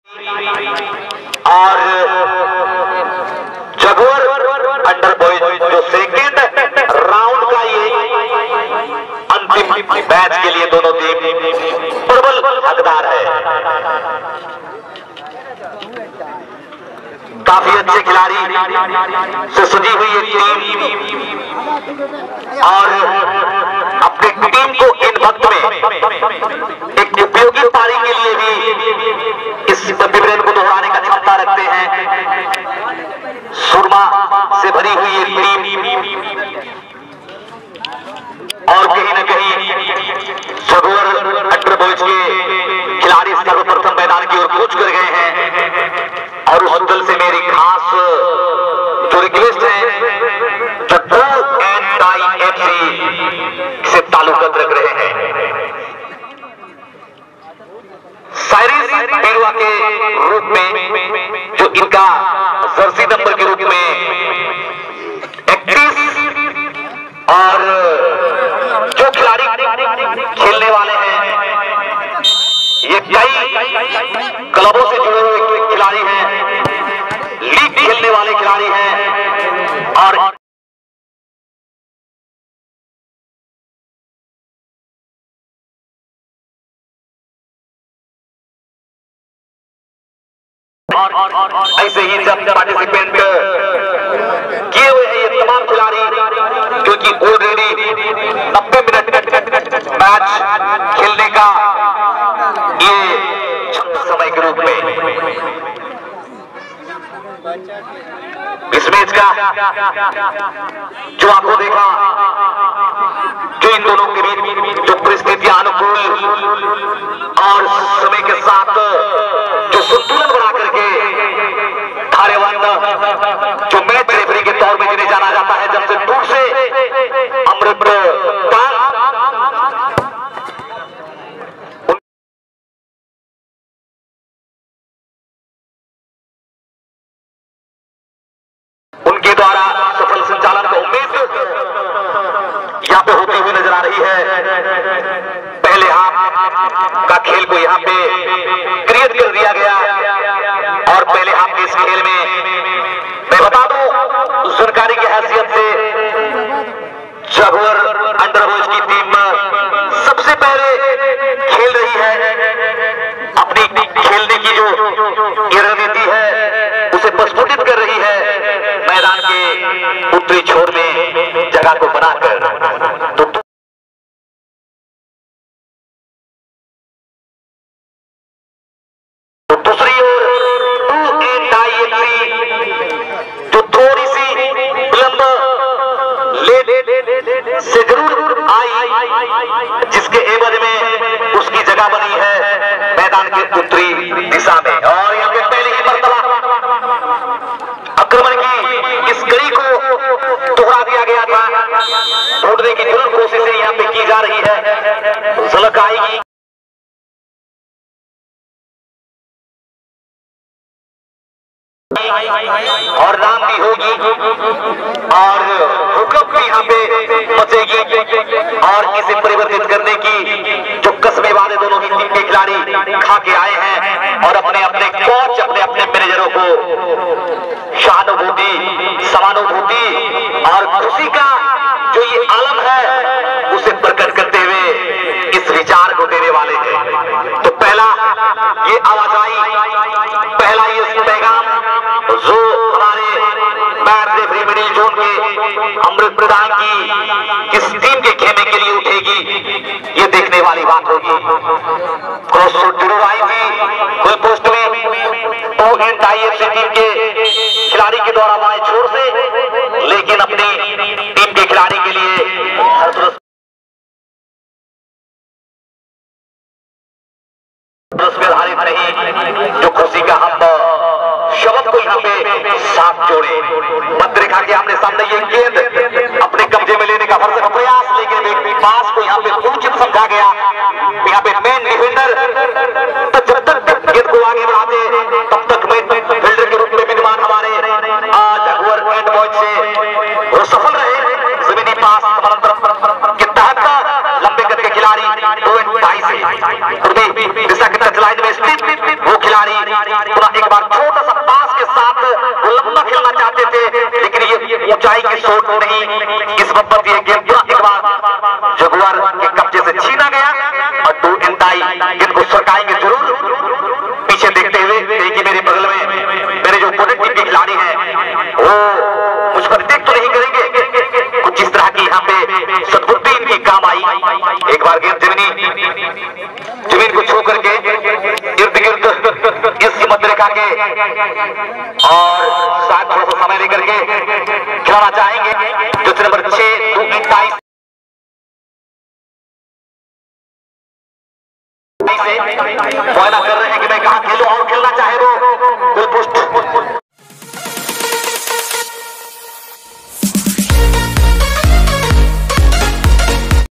और Jaguar under boys जो second round का ये अंतिम मैच के लिए दोनों टीम प्रबल हकदार है। काफी अच्छे खिलाड़ी से सजी हुई एक टीम और अपनी टीम को इन वक्त में एक उपयोगी पारी के लिए भी इस विवरण को दोहराने का क्षमता रखते हैं। सुरमा से भरी हुई एक टीम और कहीं न कहीं जगुअर अंडर बॉयज के खिलाड़ी सर्वप्रथम मैदान की ओर कूच कर गए हैं और उस दल से मेरी खास जो रिक्वेस्ट है जद्दू एंड IFC से ताल्लुकात रख रहे हैं। साइरिस पेरुआ के रूप में जो इनका जर्सी नंबर के रूप में 31 और जो खिलाड़ी खेलने वाले हैं ये कई क्लबों से जुड़े हुए खिलाड़ी हैं, लीग खेलने वाले खिलाड़ी हैं और ऐसे ही जब पार्टिसिपेंट किए हुए हैं ये तमाम खिलाड़ी क्योंकि ऑलरेडी 90 मिनट मैच खेलने का ये समय के रूप में इस मैच का जो आपको देखा जो इन दोनों के बीच जो परिस्थितियां अनुकूल और समय के साथ जो संतुलन बना करके धारेवान जो मैच रेफरी के तौर में जिन्हें जाना जाता है जब से दूर से अमृत उनके द्वारा सफल संचालन का उम्मीद यहाँ पे होती हुई नजर आ रही है। पहले हाफ का खेल को यहाँ पे क्रिएट कर दिया गया और पहले हाफ के इस खेल में मैं बता दूं सरकारी की हैसियत से जगुअर अंडर बॉयज की टीम सबसे पहले खेल रही है, अपनी खेलने की जो रणनीति है उसे प्रस्फुटित कर रही है मैदान के उत्तरी छोर में जगह को बनाकर। तो दूसरी ओर जो थोड़ी सी विलंब से जरूर आई जिसके एवज में उसकी जगह बनी है मैदान के उत्तरी दिशा में और यहाँ पे पहले ही मर्तबा आक्रमण की इस कड़ी को दोहरा दिया गया था। ढूंढने की जरूर कोशिशें यहाँ पे की जा रही है, झलक आएगी और नाम भी होगी और भूकंप भी यहाँ पे मचेगी और इसे परिवर्तित करने की जो कसमें वादे दोनों ही टीम के खिलाड़ी खा के आए हैं और अपने अपने कोच अपने अपने मैनेजरों को सहानुभूति समानुभूति और खुशी का जो ये आलम है उसे प्रकट करते हुए इस विचार को देने वाले हैं। तो पहला ये आवाजाई पहला ये पैगाम जो हमारे मैच रेफरी मिडिल जोन के अमृत प्रदान की किस टीम के खेमे के लिए उठेगी ये देखने वाली बात होगी। क्रॉस शॉट जरूर आई थी गोल पोस्ट में IFC टीम के खिलाड़ी के द्वारा बाएं छोर से, लेकिन अपनी टीम के खिलाड़ी के लिए आधारित नहीं जो खुशी का हम शब्द को यहाँ पे साथ जोड़े। मध्य रेखा के आमने सामने ये गेंद अपने कब्जे में लेने का भरसक प्रयास, लेकिन पास को यहाँ पे उचित समझा गया। यहाँ पे मेन डिफेंडर तो जब तक गेंद को आगे बढ़ाते तब तक मेन फील्डर के रूप में विद्यमान हमारे जगुअर एंड बॉयज से वो सफल रहे। जमीनी पास के तहत लंबे कद के खिलाड़ी 2 एंड 2.5 से दिशा के टच लाइन में स्थित वो खिलाड़ी चोट नहीं, इस वक्त ये गेम एक बार जगुआर के कब्जे से छीना गया और टू एंटाई इनको सरकाएंगे जरूर। पीछे देखते हुए कि मेरे बगल में मेरे जो ओपोनेंट टीम के खिलाड़ी हैं वो मुझ पर देख तो नहीं करेंगे, कुछ इस तरह की यहाँ पे सद्बुद्धि इनकी काम आई। एक बार गेंद जमीन को छू करके इर्द गिर्द इस मध्य रेखा के और शायद थोड़ा सा समय लेकर के खिलाना चाहेंगे। जो नंबर 6 टू एंटाई से